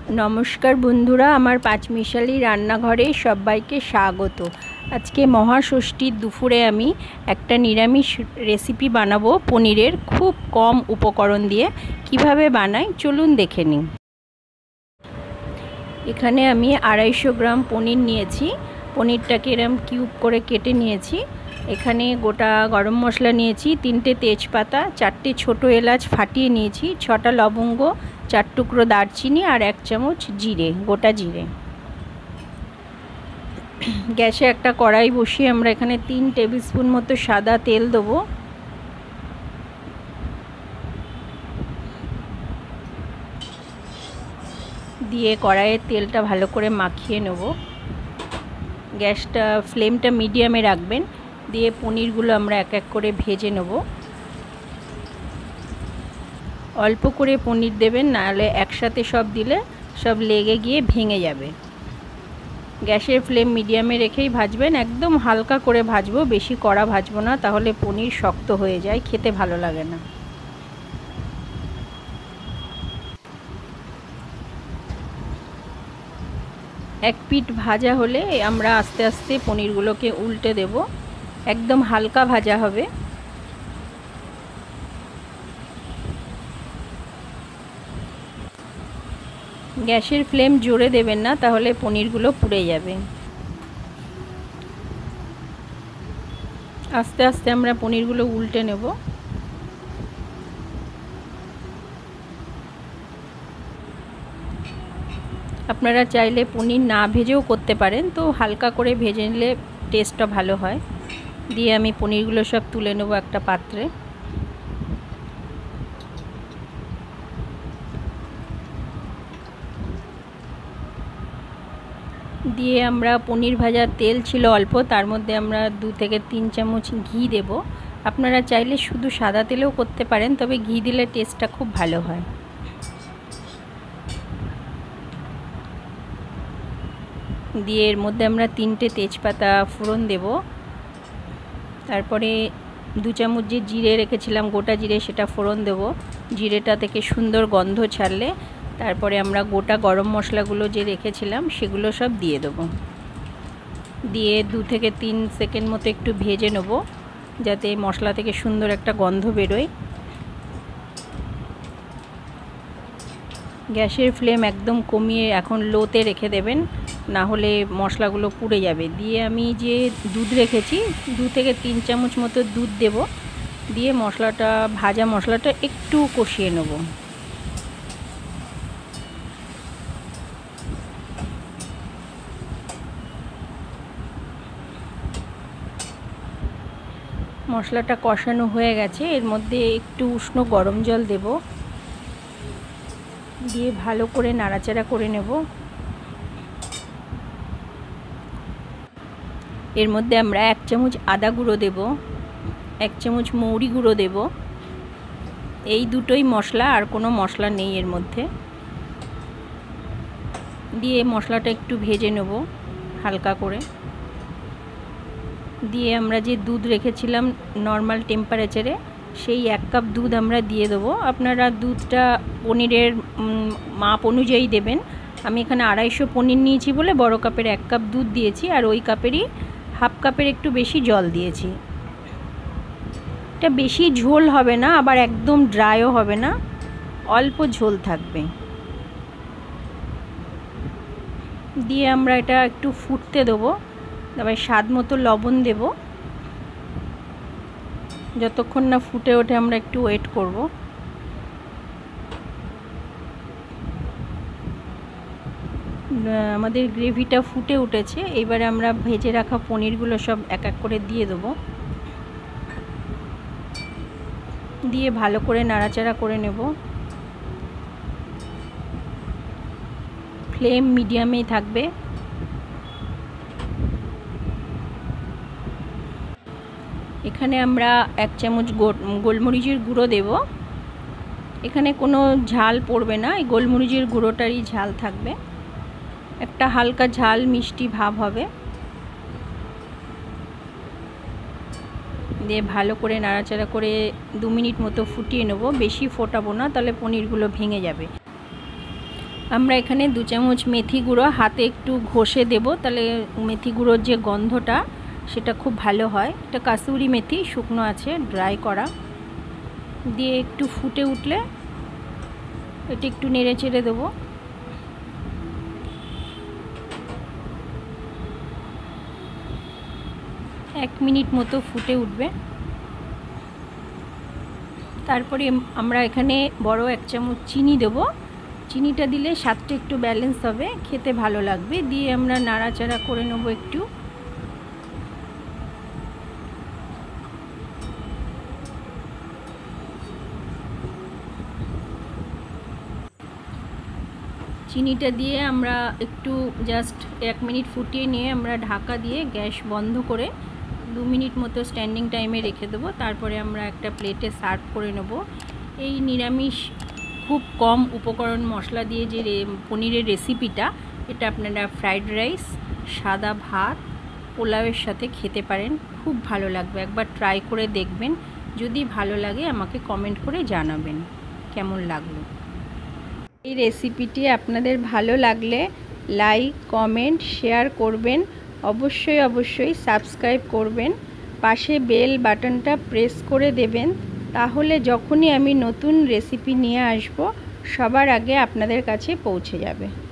নমস্কার বন্ধুরা, আমার পাঁচমিশালি রান্নাঘরে সবাইকে স্বাগত। আজকে মহাষষ্ঠীর দুপুরে আমি একটা নিরামিষ রেসিপি বানাবো পনিরের, খুব কম উপকরণ দিয়ে। কিভাবে বানাই চলুন দেখে নিই। এখানে আমি 250 গ্রাম পনির নিয়েছি। পনিরটাকে এরম কিউব করে কেটে নিয়েছি। এখানে গোটা গরম মশলা নিয়েছি, 3টে তেজপাতা, 4টে ছোটো এলাচ ফাটিয়ে নিয়েছি, 6টা লবঙ্গ, 4 টুকরো দারচিনি আর 1 চামচ জিরে, গোটা জিরে। গ্যাসে একটা কড়াই বসিয়ে আমরা এখানে 3 টেবিল স্পুন মতো সাদা তেল দেবো। দিয়ে কড়াইয়ের তেলটা ভালো করে মাখিয়ে নেব। গ্যাসটা ফ্লেমটা মিডিয়ামে রাখবেন। দিয়ে পনিরগুলো আমরা এক এক করে ভেজে নেব। অল্প করে পনির দেবেন, নাহলে একসাথে সব দিলে সব লেগে গিয়ে ভেঙে যাবে। গ্যাসের ফ্লেম মিডিয়ামে রেখেই ভাজবেন, একদম হালকা করে ভাজবো, বেশি কড়া ভাজবো না, তাহলে পনির শক্ত হয়ে যায়, খেতে ভালো লাগে না। এক পিঠ ভাজা হলে আমরা আস্তে আস্তে পনিরগুলোকে উল্টে দেব। একদম হালকা ভাজা হবে। গ্যাসের ফ্লেম জোরে দেবেন না, তাহলে পনিরগুলো পুড়ে যাবে। আস্তে আস্তে আমরা পনিরগুলো উল্টে নেব। আপনারা চাইলে পনির না ভেজেও করতে পারেন, তো হালকা করে ভেজে নিলে টেস্টটা ভালো হয়। দিয়ে আমি পনিরগুলো সব তুলে নেব একটা পাত্রে। দিয়ে আমরা পনির ভাজার তেল ছিল অল্প, তার মধ্যে আমরা 2 থেকে 3 চামচ ঘি দেব। আপনারা চাইলে শুধু সাদা তেলেও করতে পারেন, তবে ঘি দিলে টেস্টটা খুব ভালো হয়। দিয়ে এর মধ্যে আমরা 3টে তেজপাতা ফোড়ন দেব। তারপরে 2 চামচ যে জিরে রেখেছিলাম, গোটা জিরে, সেটা ফোড়ন দেব। জিরেটা থেকে সুন্দর গন্ধ ছাড়লে তারপরে আমরা গোটা গরম মশলাগুলো যে রেখেছিলাম সেগুলো সব দিয়ে দেবো। দিয়ে 2 থেকে 3 সেকেন্ড মতো একটু ভেজে নেব, যাতে মশলা থেকে সুন্দর একটা গন্ধ বেরোয়। গ্যাসের ফ্লেম একদম কমিয়ে এখন লোতে রেখে দেবেন, না হলে মশলাগুলো পুড়ে যাবে। দিয়ে আমি যে দুধ রেখেছি, 2 থেকে 3 চামচ মতো দুধ দেব। দিয়ে মশলাটা, ভাজা মশলাটা একটু কষিয়ে নেব। মশলাটা কষানো হয়ে গেছে, এর মধ্যে একটু উষ্ণ গরম জল দেব। দিয়ে ভালো করে নাড়াচাড়া করে নেব। এর মধ্যে আমরা 1 চামচ আদা গুঁড়ো দেব, 1 চামচ মৌরি গুঁড়ো দেব। এই দুটোই মশলা, আর কোনো মশলা নেই এর মধ্যে। দিয়ে মশলাটা একটু ভেজে নেব হালকা করে। দিয়ে আমরা যে দুধ রেখেছিলাম নর্মাল টেম্পারেচারে, সেই 1 কাপ দুধ আমরা দিয়ে দেবো। আপনারা দুধটা পনিরের মাপ অনুযায়ী দেবেন। আমি এখানে 250 পনির নিয়েছি বলে বড় কাপের 1 কাপ দুধ দিয়েছি, আর ওই কাপেরই হাফ কাপের একটু বেশি জল দিয়েছি। এটা বেশি ঝোল হবে না, আবার একদম ড্রাইও হবে না, অল্প ঝোল থাকবে। দিয়ে আমরা এটা একটু ফুটতে দেবো। তারপরে স্বাদ মতো লবণ দেব। যতক্ষণ না ফুটে ওঠে আমরা একটু ওয়েট করব। আমাদের গ্রেভিটা ফুটে উঠেছে। এবারে আমরা ভেজে রাখা পনিরগুলো সব এক এক করে দিয়ে দেবো। দিয়ে ভালো করে নাড়াচাড়া করে নেব। ফ্লেম মিডিয়ামেই থাকবে। এখানে আমরা 1 চামচ গোলমরিচের গুঁড়ো দেব। এখানে কোনো ঝাল পড়বে না, এই গোলমরিচের গুঁড়োটারই ঝাল থাকবে। একটা হালকা ঝাল মিষ্টি ভাব হবে। দিয়ে ভালো করে নাড়াচাড়া করে 2 মিনিট মতো ফুটিয়ে নেব। বেশি ফোটাবো না, তাহলে পনিরগুলো ভেঙে যাবে। আমরা এখানে 2 চামচ মেথি গুঁড়ো হাতে একটু ঘষে দেব, তাহলে মেথি গুঁড়োর যে গন্ধটা সেটা খুব ভালো হয়। এটা কাসুরি মেথি, শুকনো আছে, ড্রাই করা। দিয়ে একটু ফুটে উঠলে এটা একটু নেড়ে চেড়ে দেবো। এক মিনিট মতো ফুটে উঠবে। তারপরে আমরা এখানে বড় 1 চামচ চিনি দেবো। চিনিটা দিলে স্বাদটা একটু ব্যালেন্স হবে, খেতে ভালো লাগবে। দিয়ে আমরা নাড়াচাড়া করে নেবো একটু। চিনিটা দিয়ে আমরা একটু জাস্ট 1 মিনিট ফুটিয়ে নিয়ে আমরা ঢাকা দিয়ে গ্যাস বন্ধ করে 2 মিনিট মতো স্ট্যান্ডিং টাইমে রেখে দেবো। তারপরে আমরা একটা প্লেটে সার্ভ করে নেব। এই নিরামিষ খুব কম উপকরণ মশলা দিয়ে যে পনিরের রেসিপিটা, এটা আপনারা ফ্রাইড রাইস, সাদা ভাত, পোলাওয়ের সাথে খেতে পারেন। খুব ভালো লাগবে, একবার ট্রাই করে দেখবেন। যদি ভালো লাগে আমাকে কমেন্ট করে জানাবেন কেমন লাগলো। এই রেসিপিটি আপনাদের ভালো লাগলে লাইক, কমেন্ট, শেয়ার করবেন। অবশ্যই সাবস্ক্রাইব করবেন। পাশে বেল বাটনটা প্রেস করে দেবেন, তাহলে যখনই আমি নতুন রেসিপি নিয়ে আসব সবার আগে আপনাদের কাছে পৌঁছে যাবে।